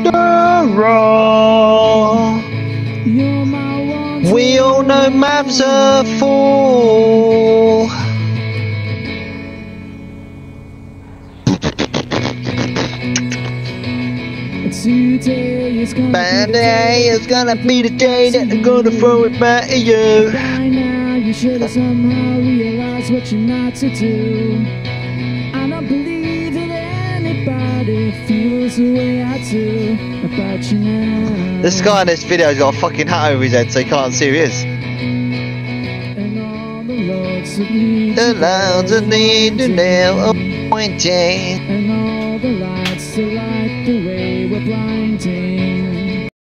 all. We all know man's a fool. Bad day is gonna be the day that they're gonna throw it back at you. By now you should have somehow realized what you're not to do. I don't believe that anybody feels the way I do about you now. This guy in this video has got a fucking hat over his head so he can't see who he is. And all the roads that lead The lines that lead to nail pointing. and all the lights that light the way we're blinding.